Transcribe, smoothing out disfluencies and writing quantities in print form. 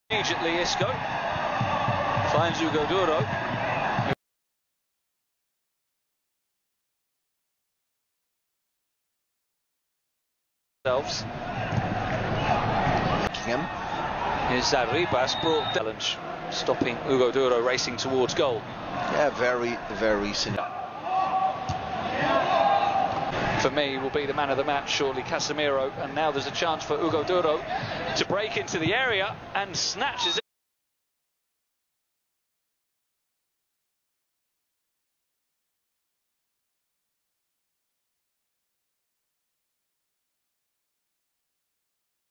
Immediately Isco finds Hugo Duro. Here's Arribas brought challenge, stopping Hugo Duro racing towards goal. Yeah, very For me, will be the man of the match shortly, Casemiro, and now there's a chance for Hugo Duro to break into the area and snatches it.